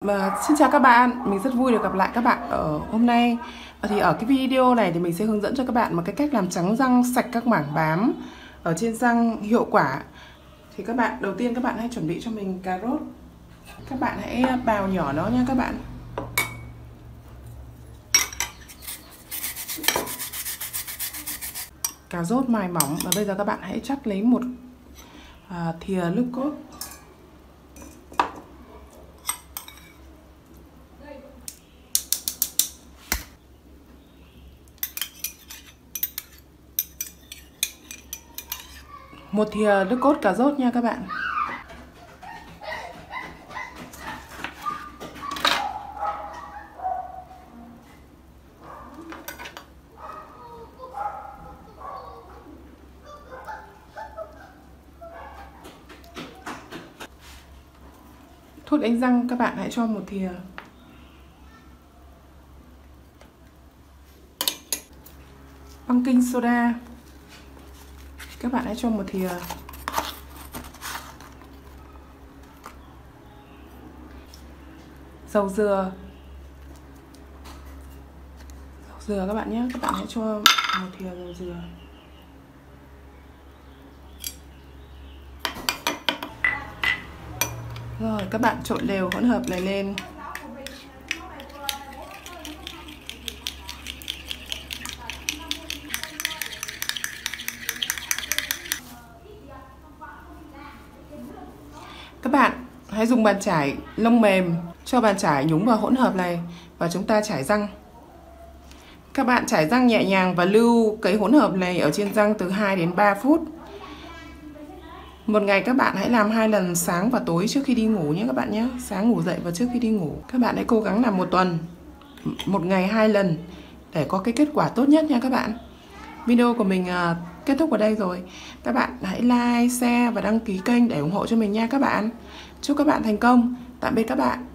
Xin chào các bạn, mình rất vui được gặp lại các bạn ở hôm nay. Thì ở cái video này thì mình sẽ hướng dẫn cho các bạn một cái cách làm trắng răng, sạch các mảng bám ở trên răng hiệu quả. Thì các bạn, đầu tiên các bạn hãy chuẩn bị cho mình cà rốt. Các bạn hãy bào nhỏ nó nha các bạn. Cà rốt mài mỏng và bây giờ các bạn hãy chắt lấy một thìa nước cốt. Một thìa nước cốt cà rốt nha các bạn. Thuốc đánh răng các bạn hãy cho một thìa. Baking soda các bạn hãy cho một thìa. Dầu dừa các bạn nhé, các bạn hãy cho một thìa dầu dừa. Rồi các bạn trộn đều hỗn hợp này lên. Các bạn hãy dùng bàn chải lông mềm cho bàn chải nhúng vào hỗn hợp này và chúng ta chải răng. Các bạn chải răng nhẹ nhàng và lưu cái hỗn hợp này ở trên răng từ 2 đến 3 phút. Một ngày các bạn hãy làm 2 lần, sáng và tối trước khi đi ngủ nhé các bạn nhé. Sáng ngủ dậy và trước khi đi ngủ. Các bạn hãy cố gắng làm một tuần, một ngày 2 lần để có cái kết quả tốt nhất nha các bạn. Video của mình kết thúc ở đây rồi. Các bạn hãy like, share và đăng ký kênh để ủng hộ cho mình nha các bạn. Chúc các bạn thành công. Tạm biệt các bạn.